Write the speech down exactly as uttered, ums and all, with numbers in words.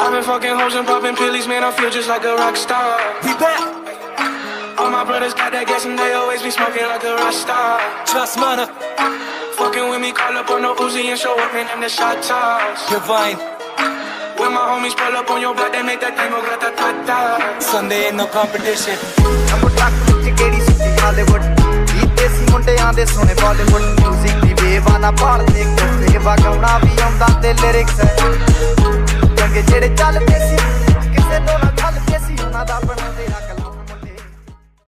I've been fucking hoes and popping pillies, man, I feel just like a rock star. We back. All my brothers got that gas and they always be smoking like a rock star. Trust money. Fucking with me, call up on the Uzi and show up in them the shot toss. Divine. When my homies pull up on your block, they make that thing go grata-ta-ta. Sunday ain't no competition. I'm a track with Gary City, Hollywood. Beat desi mundeyan de sone Bollywood. Music di bewana paal de kofte wagauna vi aunda te lyrics hai. Jange jehde chalde si, kise to na chalde si, unna da banade rakh